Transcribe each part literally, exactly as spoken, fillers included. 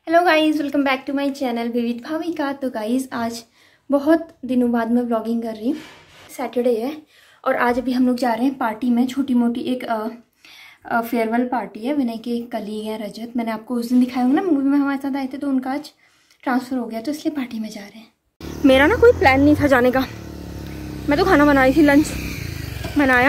Hello guys, welcome back to my channel Vividh Bhavika. तो guys आज बहुत दिनों बाद मैं व्लॉगिंग कर रही हूँ। सैटरडे है और आज अभी हम लोग जा रहे हैं पार्टी में। छोटी मोटी एक फेयरवेल पार्टी है। विनय के एक कलीग है रजत, मैंने आपको उस दिन दिखाया होगा ना, मूवी में हमारे साथ आए थे, तो उनका आज ट्रांसफ़र हो गया तो इसलिए पार्टी में जा रहे हैं। मेरा ना कोई प्लान नहीं था जाने का, मैं तो खाना बना रही थी, लंच बनाया।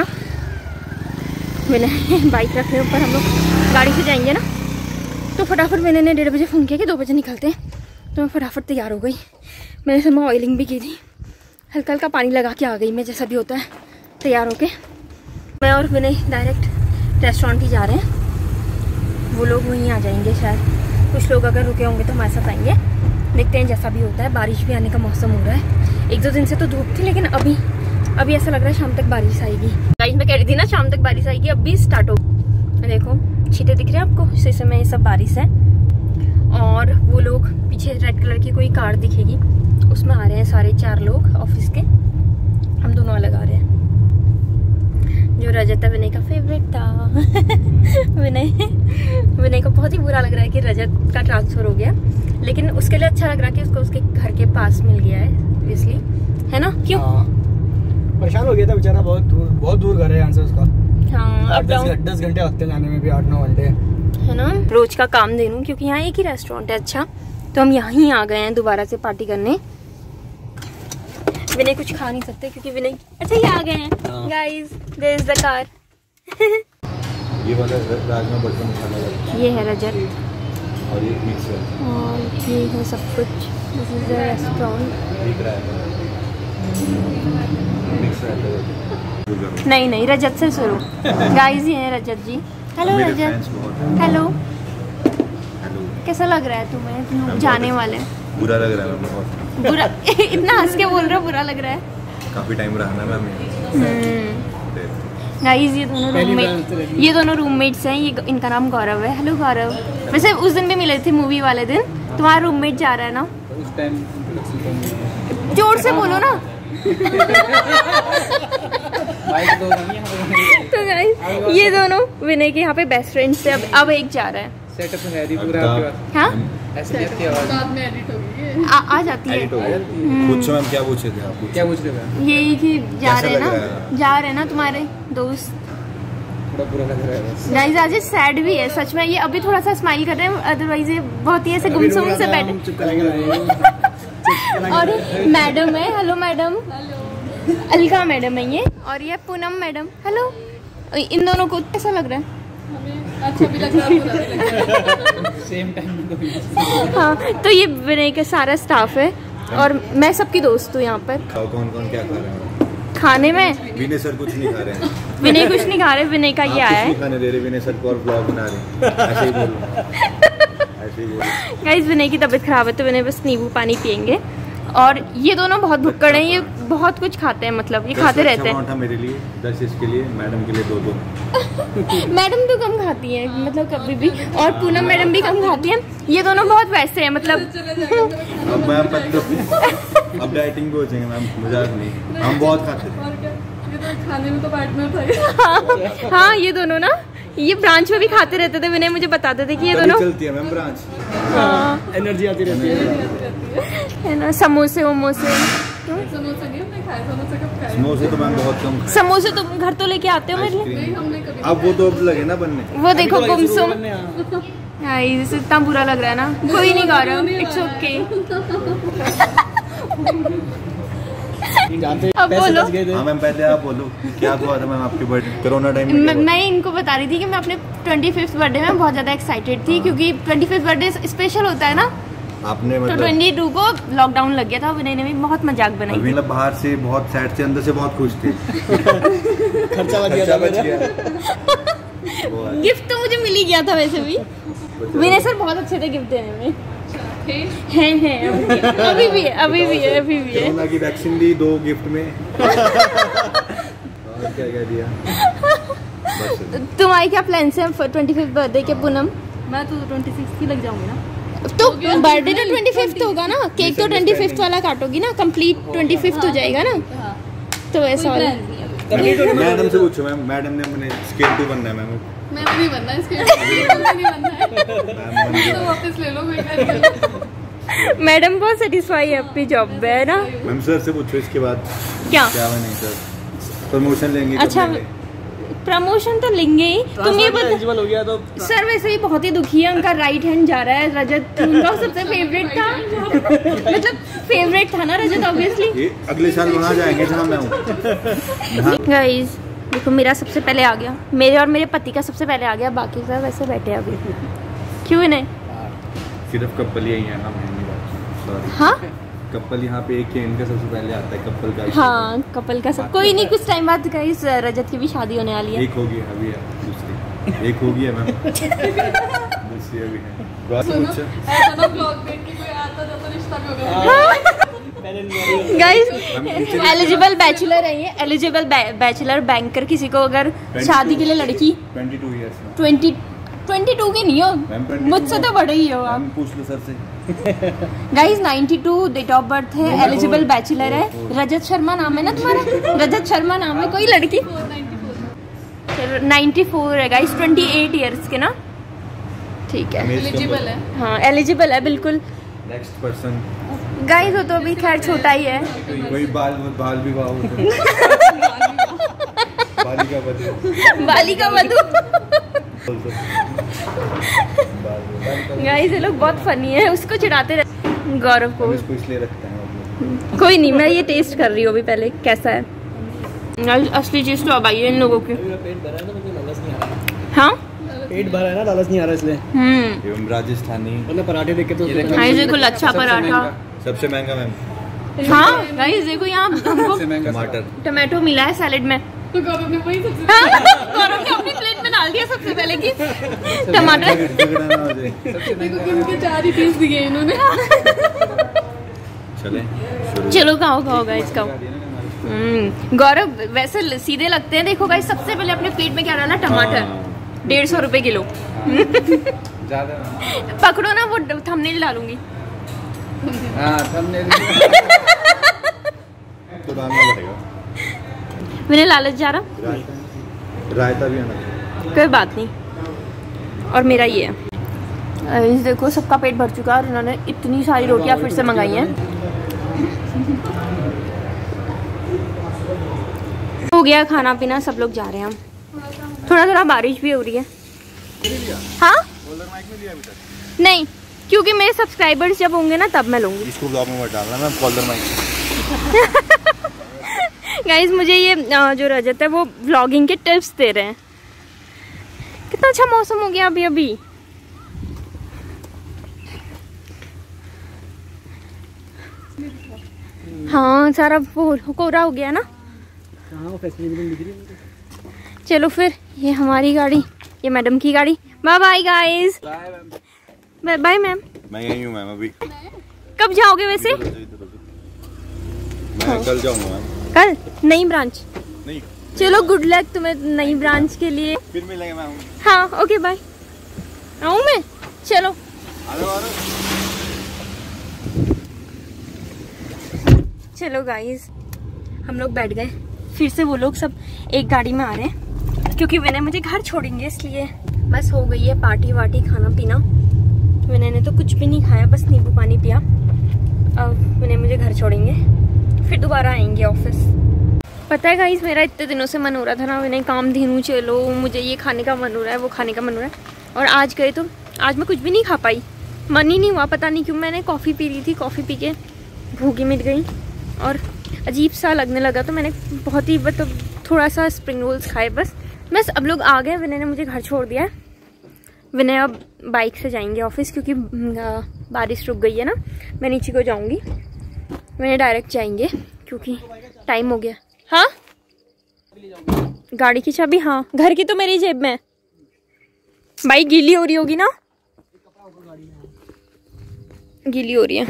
विनय बाइक रखने ऊपर, हम लोग गाड़ी से जाएंगे ना, तो फटाफट मैंने ने डेढ़ बजे फ़ोन किया कि दो बजे निकलते हैं। तो मैं फटाफट तैयार हो गई। मैंने सब में ऑयलिंग भी की थी, हल्का हल्का पानी लगा के आ गई मैं, जैसा भी होता है तैयार होके। मैं और विनय डायरेक्ट रेस्टोरेंट ही जा रहे हैं। वो लोग वहीं आ जाएंगे शायद, कुछ लोग अगर रुके होंगे तो हमारे साथ आएंगे। देखते हैं जैसा भी होता है। बारिश भी आने का मौसम हो रहा है। एक दो दिन से तो धूप थी, लेकिन अभी अभी ऐसा लग रहा है शाम तक बारिश आएगी। गाइस मैं कह रही थी ना शाम तक बारिश आएगी, अभी स्टार्ट हो। देखो छींटे दिख रहे हैं आपको, इस समय ये सब बारिश है। और वो लोग पीछे रेड कलर की कोई कार दिखेगी, उसमें आ रहे हैं सारे चार लोग ऑफिस के। हम दोनों अलग आ रहे हैं। जो रजत है विनय का फेवरेट था। विनय विनय को बहुत ही बुरा लग रहा है कि रजत का ट्रांसफर हो गया, लेकिन उसके लिए अच्छा लग रहा है कि उसको उसके घर के पास मिल गया है, इसलिए, है ना? क्यों परेशान हो गया था बेचारा, बहुत दूर बहुत दूर घर है यहाँ से उसका। हाँ, दस घंटे लगते हैं जाने में भी, आठ नौ घंटे है ना। रोज का काम दे दूं क्योंकि यहाँ एक ही रेस्टोरेंट है। अच्छा तो हम यहीं आ गए हैं दोबारा से पार्टी करने। विनय कुछ खा नहीं सकते क्योंकि विनय, अच्छा ये आ गए हैं guys, there is the car. ये वाला राजमा बटर मसाला है, ये है रजत और ये मिक्स है, और ये है सब कुछ। This is the restaurant. दिख रहा है मिक्स है। नहीं नहीं, रजत से शुरू। गाइस ये है Rajat ji. Hello Rajat. Hello hello, कैसा लग रहा है तुम्हें? तुम जाने वाले? बुरा लग रहा है बहुत। बुरा? इतना हंस के बोल रहे हो, बुरा लग रहा है? काफी टाइम रहा ना मैम। गाइस ये दोनों रूममेट ये दोनों रूममेट्स हैं। ये इनका नाम गौरव है। हेलो गौरव। वैसे उस दिन भी मिले थे मूवी वाले दिन। तुम्हारा रूममेट जा रहा है ना? उस टाइम जोर से बोलो ना। तो गाइस ये दोनों विनय के यहाँ पे बेस्ट फ्रेंड्स थे। अब अब एक जा रहा है। सेटअप है दी पूरा आपके पास। हाँ एसडीएफ की आवाज बाद में एडिट होगी, आ, आ जाती है। पूछो मैम, क्या पूछे थे आप? क्या पूछ रहे थे? यही कि जा रहे हैं ना, जा रहे हैं ना तुम्हारे दोस्त। थोड़ा बुरा लग रहा है गाइस आज सैड भी है सच में। ये अभी थोड़ा सा स्माइल कर रहे हैं, अदरवाइज ये बहुत ही ऐसे गुमसुम से बैठे। और मैडम है, हेलो मैडम। अलका मैडम है ये, और ये पूनम मैडम। हेलो। इन दोनों को कैसा लग रहा है? हमें अच्छा भी लग रहा है, बुरा भी लग रहा है। Same time. हाँ तो ये विनय का सारा स्टाफ है और मैं सबकी दोस्त हूँ यहाँ पर। कौन कौन क्या खा रहे हैं खाने में? विनय सर कुछ नहीं खा रहे हैं। विनय कुछ नहीं खा रहे, विनय का ये आया है। खाने दे रहे विनय सर को और ब्लॉग बना रहे, ऐसे ही बोल ऐसे ही बोल। गाइस विनय की तबीयत खराब है तो विनय बस नींबू पानी पियेंगे। और ये दोनों बहुत भुक्कड़ हैं, ये बहुत कुछ खाते हैं, मतलब ये खाते रहते हैं। मेरे लिए दस, इसके लिए मैडम के लिए दो दो। मैडम तो कम खाती है, मतलब कभी भी, और पूनम मैडम भी कम खाती हैं। ये दोनों बहुत वैसे हैं, मतलब अब मैम मतलब अब डाइटिंग पे हो जाएंगे मैम, मजाक नहीं, हम बहुत खाते थे। ये तो खाने में तो पार्टनर था। हाँ, हाँ ये दोनों ना ये ब्रांच में भी खाते रहते थे। विनय मुझे बताते थे कि ये दोनों चलती है मैम ब्रांच। हाँ एनर्जी आती रहती है, है ना। समोसे वमोसे। समोसा नहीं हमने खाए, समोसा कब खाए? समोसे तो मैम बहुत कम खाए। समोसे तुम घर तो लेके आते हो मेरे लिए? नहीं हमने कभी। अब वो तो अब लगे ना बनने। वो देखो गुमसुम। गाइस इतना बुरा लग रहा है ना। कोई नहीं गा रहा, इट्स ओके। अब बोलो। हाँ मैम पहले आप बोलो, क्या हुआ था मैम आपके बर्थडे कोरोना टाइम में? मैं इनको बता रही थी कि मैं अपने ट्वेंटी फिफ्थ बर्थडे में बहुत ज्यादा एक्साइटेड थी, क्योंकि ट्वेंटी फिफ्थ बर्थडे स्पेशल होता है ना। आपने मतलब तो ट्वेंटी टू को लॉकडाउन लग गया था, विनय ने भी बहुत मजाक बनाई। मतलब बाहर से बहुत सैड थे, अंदर से बहुत खुश थे। खर्चा बच गया, बच गया। गिफ्ट तो मुझे मिल ही गया था वैसे भी। विनय सर बहुत अच्छे थे गिफ्ट देने में। हैं हैं अभी भी है, अभी भी है, अभी भी है। कोरोना की वैक्सीन दी दो गिफ्ट में। और क्या क्या दिया? तुम्हारे क्या प्लान्स हैं ट्वेंटी फिफ्थ बर्थडे के पूनम? मैं तो ट्वेंटी सिक्स ही लग जाऊंगी ना। तो बर्थडे तो ट्वेंटी फिफ्थ होगा ना, केक तो ट्वेंटी फिफ्थ वाला काटोगी ना, कंप्लीट ट्वेंटी फिफ्थ हो जाएगा ना। तो ऐसा वाला मैडम से पूछो मैम, मैडम ने अपने स्केल टू बनना है मैम। मैंने नहीं बनना इसके मैंने नहीं बनना है मैम बन तो गया। वापस ले लो कोई बात नहीं। मैडम बहुत सेटिस्फाई है अपनी जॉब में, है ना? मैम सर से पूछो इसके बाद क्या क्या बने सर, प्रमोशन लेंगे कब अच्छा, लेंगे? प्रमोशन तो लेंगे ही। तुम ये बता, एलिजिबल हो गया तो सर वैसे ही बहुत ही दुखी है, उनका राइट हैंड जा रहा है। रजत उनका सबसे फेवरेट था, मतलब फेवरेट था ना रजत, ऑब्वियसली। ये अगले साल वहाँ जाएंगे जहाँ मैं हूँ। गाइस देखो, मेरा सबसे पहले आ गया, मेरे और मेरे पति का सबसे पहले आ गया, बाकी सब वैसे बैठे हैं अभी। क्यों नहीं? सिर्फ कपल यही है, हम हैं नहीं बात, सॉरी। हाँ कपल यहाँ पे एक ही है, इनका सबसे पहले आता है कपल का। हाँ, कपल का सब कोई नहीं, कुछ टाइम बाद गाइस रजत की भी शादी होने वाली है। एक होगी अभी है, दूसरी एक होगी है मैम, दूसरी अभी है। बात सुनो, पूछो। ऐसा ना ब्लॉग देख के कोई आता जाता रिश्ता भी हो गया। गाइस एलिजिबल बैचलर है ये, एलिजिबल बैचलर बैंकर। किसी को अगर शादी के लिए लड़की ट्वेंटी टू ईयर्स में ट्वेंटी ट्वेंटी टू की नहीं हो, मैम, ट्वेंटी टू मुझसे तो बड़े ही हो आप। मैम पूछ लो सर से। Guys ninety two date of birth है, एलिजिबल बैचलर है। रजत शर्मा नाम है ना तुम्हारा? रजत शर्मा नाम है। कोई लड़की नाइंटी फोर है गाइस, ट्वेंटी एट ईयर्स के ना, ठीक है। एलिजिबल है। हाँ एलिजिबल है बिल्कुल। नेक्स्ट पर्सन गाइस वो तो अभी खैर छोटा ही है। कोई बाल बाल भी वाह बालिका बधू बालिका वधू। गाइस ये लोग बहुत फनी है, उसको चिढ़ाते रहते गौरव को। इसको इसलिए रखते हैं। कोई नहीं, मैं ये टेस्ट कर रही हूँ अभी, पहले कैसा है। असली चीज तो अब आई है इन लोगों की। पेट भरा है ना, मुझे लालच नहीं आ रहा। हाँ पेट भरा है ना, लालच नहीं आ रहा इसलिए। हम्म एवं राजस्थानी मतलब पराठे देख के तो गाइस देखो, लच्छा पराठा। सबसे महंगा मैम, हाँ गाइस देखो, यहाँ हमको टमाटर टमाटो मिला है सैलेड में। तो गौरव ने वही सबसे हाँ, गौरव ने अपनी प्लेट में डाल दिया सबसे पहले की टमाटर। झगड़ा ना हो जाए। देखो कि उनके चार ही पीस दिए इन्होंने। चले शुरू। चलो खाओ खाओ गाइस खाओ। हम्म, गौरव वैसे सीधे लगते हैं। देखो गाइस, सबसे पहले अपने प्लेट में क्या डाला? टमाटर। डेढ़ सौ रुपए किलो। ज्यादा पकड़ो ना, वो थंबनेल डालूंगी। हाँ थंबनेल तो डालना पड़ेगा। मैंने लालच जा रहा, रायता रायता भी आना। कोई बात नहीं। और मेरा ये है, इस देखो सबका पेट भर चुका है और इन्होंने इतनी सारी रोटियां फिर से मंगाई हैं। हो गया खाना पीना, सब लोग जा रहे हैं हम। थोड़ा थोड़ा बारिश भी हो रही है। हाँ नहीं, क्योंकि मेरे सब्सक्राइबर्स जब होंगे ना तब मैं लूंगी। इसको ब्लॉग में मत डालना मैम, कॉलर माइक। गाइज मुझे ये जो रजत है वो व्लॉगिंग के टिप्स दे रहे हैं। कितना अच्छा मौसम हो गया अभी अभी। हाँ सारा वो कोहरा हो गया ना। चलो फिर, ये हमारी गाड़ी, ये मैडम की गाड़ी। Bye bye guys. Bye bye ma'am. मैं यही हूँ मैम अभी। कब जाओगे वैसे? मैं कल जाऊँगा मैम। कल नई ब्रांच? नहीं, चलो गुड लक तुम्हें नई ब्रांच के लिए। फिर मिलेंगे मैम। हाँ ओके बाय। आऊँ मैं? चलो आ जाओ आ जाओ। चलो गाइस, हम लोग बैठ गए। फिर से वो लोग सब एक गाड़ी में आ रहे हैं, क्योंकि विनय मुझे घर छोड़ेंगे, इसलिए बस हो गई है पार्टी वार्टी, खाना पीना। विनय ने तो कुछ भी नहीं खाया, बस नींबू पानी पिया। अब विनय मुझे घर छोड़ेंगे, फिर दोबारा आएंगे ऑफिस। पता है गाइस, मेरा इतने दिनों से मन हो रहा था ना विनय काम धीनू चलो, मुझे ये खाने का मन हो रहा है, वो खाने का मन हो रहा है। और आज गए तो आज मैं कुछ भी नहीं खा पाई, मन ही नहीं हुआ। पता नहीं क्यों, मैंने कॉफ़ी पी ली थी, कॉफ़ी पी के भूखी मिट गई और अजीब सा लगने लगा। तो मैंने बहुत ही मतलब थोड़ा सा स्प्रिंग रोल्स खाए बस। बस अब लोग आ गए, विनय ने मुझे घर छोड़ दिया है। विनय अब बाइक से जाएंगे ऑफिस, क्योंकि बारिश रुक गई है ना। मैं नीचे को जाऊंगी, विनय डायरेक्ट जाएंगे क्योंकि टाइम हो गया। हाँ गाड़ी की चाबी, हाँ घर की तो मेरी जेब में है। बाइक गीली हो रही होगी ना, गीली हो रही है।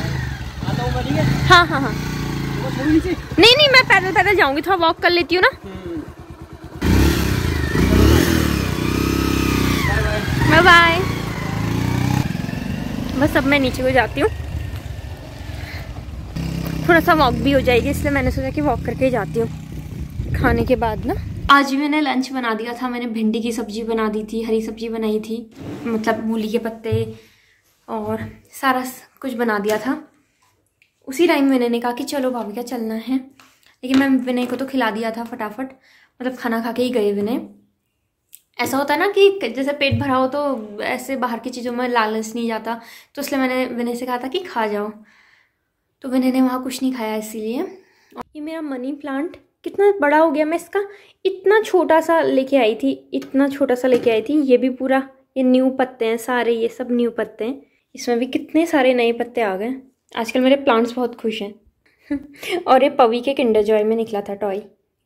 हाँ हाँ हाँ नहीं नहीं, मैं पैदल पैदल जाऊंगी, थोड़ा वॉक कर लेती हूँ ना। Bye bye. बस अब मैं नीचे को जाती हूँ, थोड़ा सा वॉक भी हो जाएगी, इसलिए मैंने सोचा कि वॉक करके ही जाती हूँ खाने के बाद ना। आज भी मैंने लंच बना दिया था। मैंने भिंडी की सब्जी बना दी थी, हरी सब्जी बनाई थी, मतलब मूली के पत्ते और सारा कुछ बना दिया था। उसी टाइम विनय ने कहा कि चलो भाभी का चलना है, लेकिन मैं विनय को तो खिला दिया था फटाफट, मतलब खाना खा के ही गए विनय। ऐसा होता है ना कि जैसे पेट भरा हो तो ऐसे बाहर की चीज़ों में लालच नहीं जाता, तो इसलिए मैंने विनय से कहा था कि खा जाओ, तो विनय ने वहाँ कुछ नहीं खाया इसीलिए। ये मेरा मनी प्लांट कितना बड़ा हो गया, मैं इसका इतना छोटा सा लेके आई थी, इतना छोटा सा लेके आई थी। ये भी पूरा, ये न्यू पत्ते हैं सारे, ये सब न्यू पत्ते हैं। इसमें भी कितने सारे नए पत्ते आ गए। आजकल मेरे प्लांट्स बहुत खुश हैं। और ये पवी के किंडर जॉय में निकला था टॉय,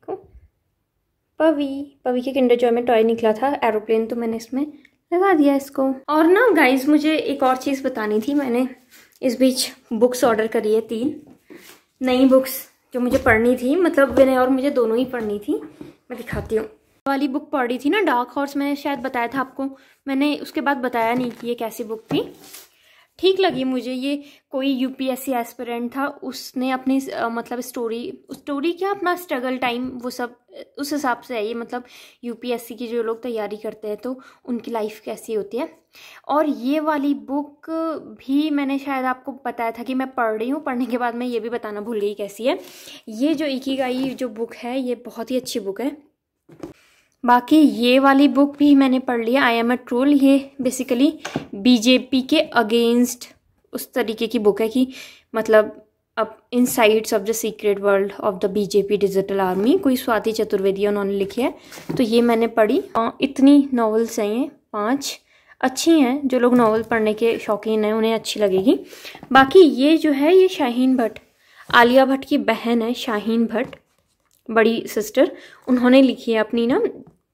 पवी पवी के किंडर जॉय में टॉय निकला था एरोप्लेन, तो मैंने इसमें लगा दिया इसको। और ना गाइज मुझे एक और चीज़ बतानी थी। मैंने इस बीच बुक्स ऑर्डर करी है, तीन नई बुक्स जो मुझे पढ़नी थी, मतलब विनय और मुझे दोनों ही पढ़नी थी। मैं दिखाती हूँ। वाली बुक पढ़ी थी ना डार्क हॉर्स, मैंने शायद बताया था आपको, मैंने उसके बाद बताया नहीं कि ये कैसी बुक थी। ठीक लगी मुझे। ये कोई यूपीएससी एस्पिरेंट था, उसने अपनी आ, मतलब स्टोरी स्टोरी क्या अपना स्ट्रगल टाइम वो सब उस हिसाब से है ये, मतलब यूपीएससी की जो लोग तैयारी करते हैं तो उनकी लाइफ कैसी होती है। और ये वाली बुक भी मैंने शायद आपको बताया था कि मैं पढ़ रही हूँ, पढ़ने के बाद मैं ये भी बताना भूल गई कैसी है। ये जो इकिगाई जो बुक है ये बहुत ही अच्छी बुक है। बाकी ये वाली बुक भी मैंने पढ़ लिया, आई एम अ ट्रोल। ये बेसिकली बीजेपी के अगेंस्ट उस तरीके की बुक है कि मतलब अब insides of the secret world of the BJP digital army, कोई स्वाति चतुर्वेदी उन्होंने लिखी है, तो ये मैंने पढ़ी। इतनी नॉवेल्स हैं ये, पाँच अच्छी हैं। जो लोग नॉवेल पढ़ने के शौकीन हैं उन्हें अच्छी लगेगी। बाकी ये जो है ये शाहीन भट्ट, आलिया भट्ट की बहन है शाहीन भट्ट, बड़ी सिस्टर, उन्होंने लिखी है अपनी ना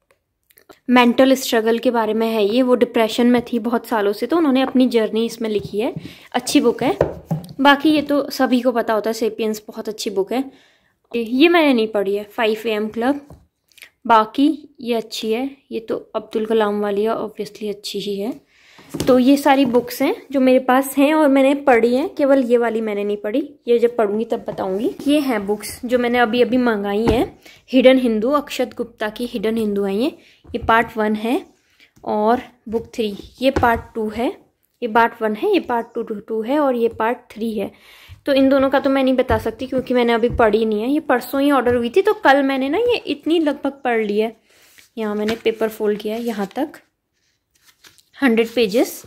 मेंटल स्ट्रगल के बारे में है ये। वो डिप्रेशन में थी बहुत सालों से, तो उन्होंने अपनी जर्नी इसमें लिखी है। अच्छी बुक है। बाकी ये तो सभी को पता होता है, सेपियंस बहुत अच्छी बुक है। ये मैंने नहीं पढ़ी है, फाइव ए एम क्लब। बाकी ये अच्छी है, ये तो अब्दुल कलाम वाली है, ऑब्वियसली अच्छी ही है। तो ये सारी बुक्स हैं जो मेरे पास हैं और मैंने पढ़ी हैं, केवल ये वाली मैंने नहीं पढ़ी, ये जब पढ़ूंगी तब बताऊंगी। ये हैं बुक्स जो मैंने अभी अभी मंगाई हैं। हिडन हिंदू, अक्षत गुप्ता की हिडन हिंदू है ये ये पार्ट वन है, और बुक थ्री ये पार्ट टू है। ये पार्ट वन है, ये पार्ट टू टू है, और ये पार्ट थ्री है। तो इन दोनों का तो मैं नहीं बता सकती क्योंकि मैंने अभी पढ़ी नहीं है। ये परसों ही ऑर्डर हुई थी, तो कल मैंने ना ये इतनी लगभग पढ़ ली है। यहाँ मैंने पेपर फोल्ड किया है यहाँ तक, हंड्रेड पेजेस।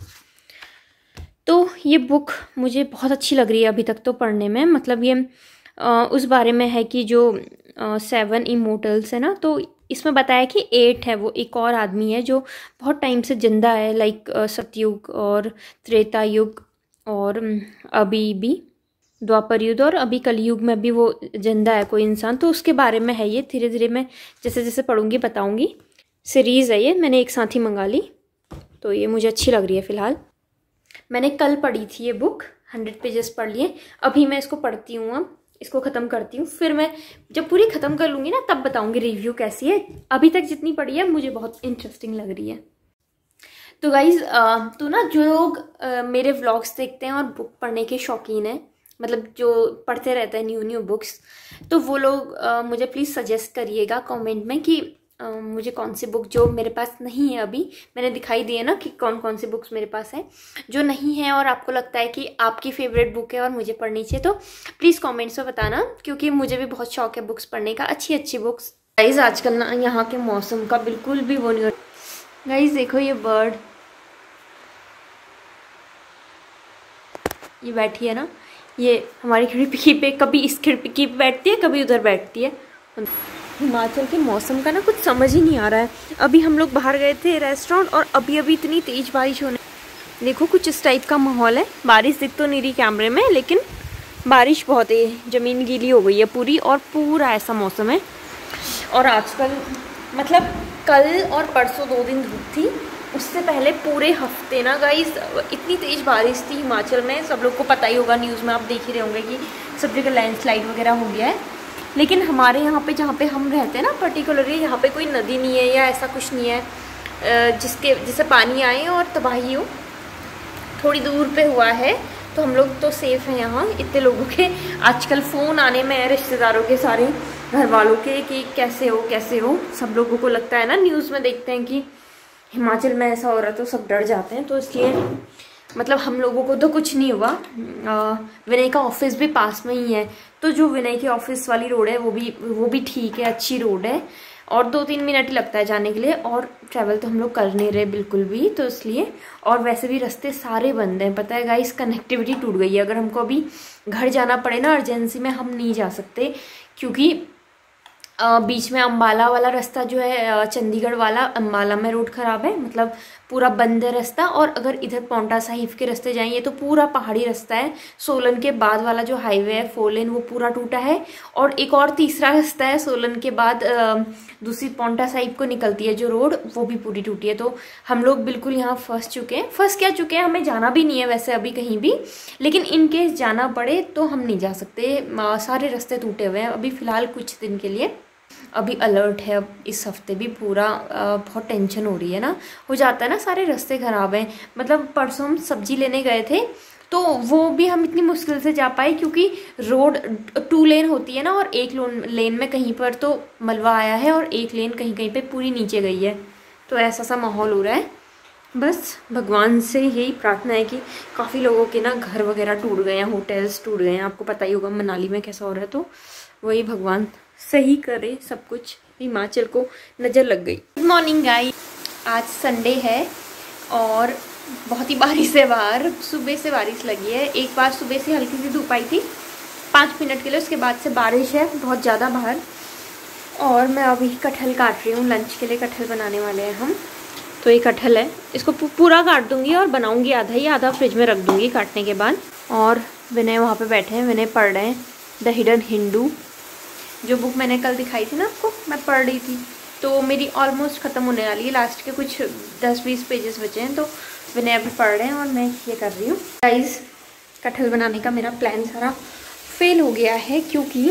तो ये बुक मुझे बहुत अच्छी लग रही है अभी तक तो पढ़ने में। मतलब ये आ, उस बारे में है कि जो सेवन इमोर्टल्स है ना, तो इसमें बताया कि एट है, वो एक और आदमी है जो बहुत टाइम से जिंदा है, लाइक सतयुग और त्रेता युग और अभी भी द्वापर युग और अभी कलयुग में भी वो जिंदा है कोई इंसान। तो उसके बारे में है ये। धीरे धीरे मैं जैसे जैसे पढ़ूंगी बताऊंगी। सीरीज़ है ये, मैंने एक साथ ही मंगा ली, तो ये मुझे अच्छी लग रही है फ़िलहाल। मैंने कल पढ़ी थी ये बुक, हंड्रेड पेजेस पढ़ लिए। अभी मैं इसको पढ़ती हूँ, अब इसको ख़त्म करती हूँ, फिर मैं जब पूरी ख़त्म कर लूँगी ना तब बताऊँगी रिव्यू कैसी है। अभी तक जितनी पढ़ी है मुझे बहुत इंटरेस्टिंग लग रही है। तो गाइज़ तो ना जो लोग मेरे व्लॉग्स देखते हैं और बुक पढ़ने के शौकीन हैं, मतलब जो पढ़ते रहते हैं न्यू न्यू बुक्स, तो वो लोग मुझे प्लीज़ सजेस्ट करिएगा कमेंट में कि Uh, मुझे कौन सी बुक जो मेरे पास नहीं है अभी, मैंने दिखाई दी है ना कि कौन कौन सी बुक्स मेरे पास है, जो नहीं है और आपको लगता है कि आपकी फेवरेट बुक है और मुझे पढ़नी चाहिए, तो प्लीज़ कमेंट्स में बताना, क्योंकि मुझे भी बहुत शौक है बुक्स पढ़ने का, अच्छी अच्छी बुक्स। गाइज आजकल ना यहाँ के मौसम का बिल्कुल भी वो नहीं हो। गाइज देखो ये बर्ड, ये बैठी है ना, ये हमारी खिड़की पे, कभी इस खिड़की पे बैठती है कभी उधर बैठती है। हिमाचल के मौसम का ना कुछ समझ ही नहीं आ रहा है। अभी हम लोग बाहर गए थे रेस्टोरेंट और अभी अभी इतनी तेज बारिश होने, देखो कुछ इस टाइप का माहौल है। बारिश दिख तो नहीं रही कैमरे में, लेकिन बारिश बहुत है, ज़मीन गीली हो गई है पूरी, और पूरा ऐसा मौसम है। और आजकल मतलब कल और परसों दो दिन धूप थी, उससे पहले पूरे हफ्ते ना गाइस इतनी तेज़ बारिश थी हिमाचल में। सब लोग को पता ही होगा, न्यूज़ में आप देख ही रहे होंगे कि सब जगह लैंडस्लाइड वगैरह हो गया है। लेकिन हमारे यहाँ पे जहाँ पे हम रहते हैं ना पर्टिकुलरली, यहाँ पे कोई नदी नहीं है या ऐसा कुछ नहीं है जिसके जिससे पानी आए और तबाही हो। थोड़ी दूर पे हुआ है, तो हम लोग तो सेफ़ हैं यहाँ। इतने लोगों के आजकल फ़ोन आने में है रिश्तेदारों के सारे, घर वालों के कि कैसे हो कैसे हो। सब लोगों को लगता है ना, न्यूज़ में देखते हैं कि हिमाचल में ऐसा हो रहा है तो सब डर जाते हैं। तो इसलिए मतलब हम लोगों को तो कुछ नहीं हुआ। विनय का ऑफिस भी पास में ही है, तो जो विनय की ऑफिस वाली रोड है वो भी वो भी ठीक है, अच्छी रोड है और दो तीन मिनट ही लगता है जाने के लिए। और ट्रैवल तो हम लोग कर नहीं रहे बिल्कुल भी, तो इसलिए। और वैसे भी रास्ते सारे बंद हैं, पता है गाइस, कनेक्टिविटी टूट गई है। अगर हमको अभी घर जाना पड़े ना अर्जेंसी में, हम नहीं जा सकते क्योंकि आ, बीच में अम्बाला वाला रास्ता जो है, चंडीगढ़ वाला, अम्बाला में रोड ख़राब है, मतलब पूरा बंद है रास्ता। और अगर इधर पौंटा साहिब के रास्ते जाएंगे तो पूरा पहाड़ी रास्ता है। सोलन के बाद वाला जो हाईवे है फोर लेन, वो पूरा टूटा है। और एक और तीसरा रास्ता है सोलन के बाद दूसरी पौंटा साहिब को निकलती है जो रोड, वो भी पूरी टूटी है। तो हम लोग बिल्कुल यहाँ फंस चुके हैं। फंस क्या चुके हैं, हमें जाना भी नहीं है वैसे अभी कहीं भी, लेकिन इन केस जाना पड़े तो हम नहीं जा सकते। सारे रास्ते टूटे हुए हैं अभी फ़िलहाल कुछ दिन के लिए। अभी अलर्ट है अब इस हफ्ते भी पूरा। आ, बहुत टेंशन हो रही है ना, हो जाता है ना, सारे रास्ते ख़राब हैं। मतलब परसों हम सब्जी लेने गए थे तो वो भी हम इतनी मुश्किल से जा पाए क्योंकि रोड टू लेन होती है ना, और एक लेन में कहीं पर तो मलबा आया है और एक लेन कहीं कहीं पे पूरी नीचे गई है। तो ऐसा सा माहौल हो रहा है। बस भगवान से यही प्रार्थना है कि काफ़ी लोगों के ना घर वगैरह टूट गए हैं, होटल्स टूट गए हैं। आपको पता ही होगा मनाली में कैसा हो रहा है, तो वही भगवान सही करे सब कुछ। हिमाचल को नज़र लग गई। गुड मॉर्निंग गाइस, आज संडे है और बहुत ही बारिश है बाहर। सुबह से बारिश लगी है। एक बार सुबह से हल्की सी धूप आई थी पाँच मिनट के लिए, उसके बाद से बारिश है बहुत ज़्यादा बाहर। और मैं अभी कटहल काट रही हूँ, लंच के लिए कटहल बनाने वाले हैं हम। तो ये कटहल है, इसको पूरा काट दूँगी और बनाऊँगी आधा ही, आधा फ्रिज में रख दूँगी काटने के बाद। और विनय वहाँ पर बैठे हैं, विनय पढ़ रहे हैं द हिडन हिंदू, जो बुक मैंने कल दिखाई थी ना आपको, मैं पढ़ रही थी। तो मेरी ऑलमोस्ट ख़त्म होने वाली है, लास्ट के कुछ दस बीस पेजेस बचे हैं, तो विनय अभी पढ़ रहे हैं और मैं ये कर रही हूँ। गाइस, कटहल बनाने का मेरा प्लान सारा फेल हो गया है क्योंकि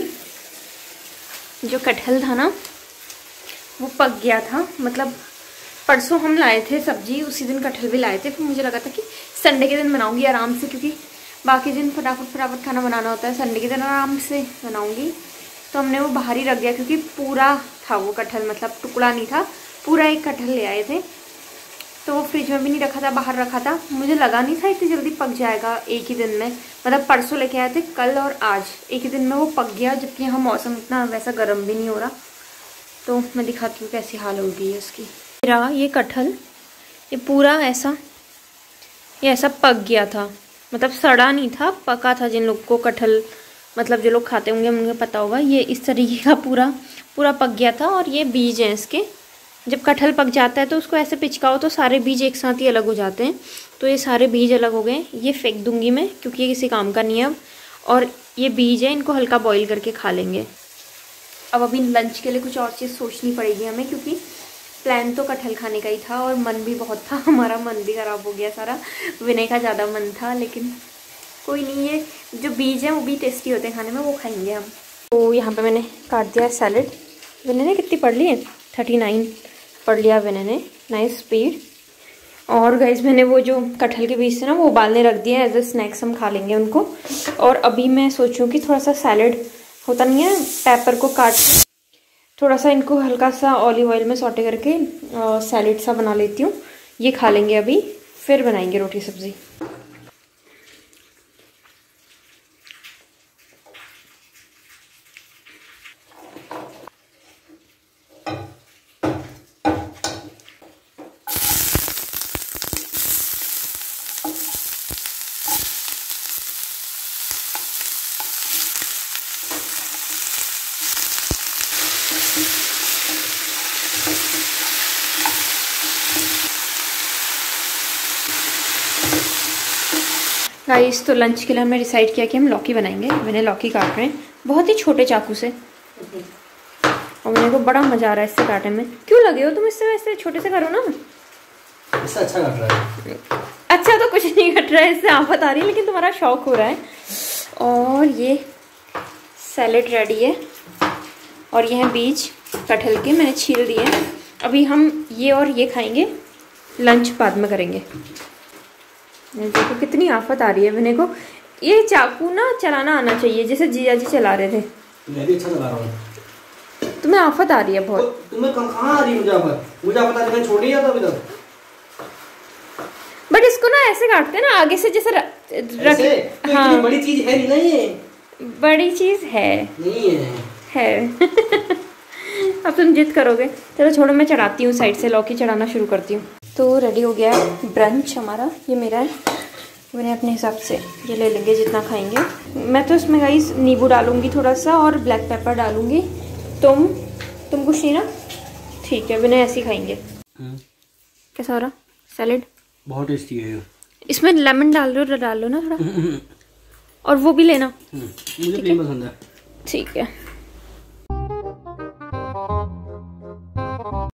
जो कटहल था ना वो पक गया था। मतलब परसों हम लाए थे सब्जी, उसी दिन कटहल भी लाए थे। फिर मुझे लगा था कि संडे के दिन बनाऊँगी आराम से, क्योंकि बाकी दिन फटाफट फटाफट खाना बनाना होता है, संडे के दिन आराम से बनाऊँगी। तो हमने वो बाहर ही रख दिया क्योंकि पूरा था वो कटहल, मतलब टुकड़ा नहीं था, पूरा एक कटहल ले आए थे। तो वो फ्रिज में भी नहीं रखा था, बाहर रखा था। मुझे लगा नहीं था इतनी जल्दी पक जाएगा एक ही दिन में। मतलब परसों लेके आए थे, कल और आज एक ही दिन में वो पक गया, जबकि यहाँ मौसम इतना वैसा गर्म भी नहीं हो रहा। तो मैं दिखाती हूँ कैसी हाल हो गई है इसकी। मेरा ये कटहल ये पूरा ऐसा ये ऐसा पक गया था, मतलब सड़ा नहीं था, पका था। जिन लोग को कटहल मतलब जो लोग खाते होंगे उनको पता होगा। ये इस तरीके का पूरा पूरा पक गया था। और ये बीज हैं इसके। जब कटहल पक जाता है तो उसको ऐसे पिचकाओ तो सारे बीज एक साथ ही अलग हो जाते हैं। तो ये सारे बीज अलग हो गए, ये फेंक दूंगी मैं क्योंकि ये किसी काम का नहीं है अब। और ये बीज है, इनको हल्का बॉईल करके खा लेंगे। अब अभी लंच के लिए कुछ और चीज़ सोचनी पड़ेगी हमें, क्योंकि प्लान तो कटहल खाने का ही था और मन भी बहुत था। हमारा मन भी ख़राब हो गया सारा। विनय का ज़्यादा मन था, लेकिन कोई नहीं, ये जो बीज हैं वो भी टेस्टी होते हैं खाने में, वो खाएंगे हम। तो यहाँ पे मैंने काट दिया सैलेड। विनय ने कितनी पढ़ ली है? थर्टी नाइन पढ़ लिया विनय ने, नाइस स्पीड। और गाइस मैंने वो जो कटहल के बीज थे ना वो उबालने रख दिए, एज ए स्नैक्स हम खा लेंगे उनको। और अभी मैं सोचूं कि थोड़ा सा सैलेड होता नहीं है, पेपर को काट के थोड़ा सा इनको हल्का सा ऑलिव ऑयल में सौटे करके सैलेड सा बना लेती हूँ। ये खा लेंगे अभी, फिर बनाएंगे रोटी सब्ज़ी। गाइस, तो लंच के लिए हमने डिसाइड किया कि हम लौकी बनाएंगे। मैंने लौकी काट रहे हैं बहुत ही छोटे चाकू से, और मेरे को बड़ा मजा आ रहा है इससे काटने में। क्यों लगे हो तुम इससे? वैसे छोटे से करो ना। इससे अच्छा कट रहा है। अच्छा तो कुछ नहीं कट रहा है, इससे आफत आ रही है, लेकिन तुम्हारा शौक हो रहा है। और ये सैलेड रेडी है, और ये हैं बीज कटहल के, मैंने छील दिए। अभी हम ये और ये खाएंगे, लंच बाद में करेंगे। देखो कितनी आफत आ रही है विनय को। ये चाकू ना चलाना आना चाहिए, जैसे जीजा जी चला रहे थे। मैं भी अच्छा चला रहा हूँ। तुम्हें आफत आ रही है बहुत। तुम्हें कहाँ आ रही है मुझे आफत? मुझे आफत आ रही है, छोड़ नहीं जाता अभी तक। बट इसको ना ऐसे काटते हैं ना आगे से जैसे रख, ऐसे? तो हाँ इतनी बड़ी चीज है नहीं ना ये। बड़ी चीज है नहीं है है अब तुम जिद करोगे। चलो छोड़ो, मैं चढ़ाती हूँ साइड से, लौकी चढ़ाना शुरू करती हूँ। तो रेडी हो गया ब्रंच हमारा। ये मेरा है, मैंने अपने हिसाब से ये ले लेंगे जितना खाएंगे। मैं तो इसमें गाइस नींबू डालूंगी थोड़ा सा और ब्लैक पेपर डालूंगी। तुम तुम कुछ नहीं ना? ठीक है, मैंने ऐसे ही खाएंगे। कैसा हो रहा सैलेड? बहुत टेस्टी है ये। इसमें लेमन डाल लो, डाल लो ना थोड़ा, और वो भी लेना। मुझे प्लेन पसंद है। ठीक है।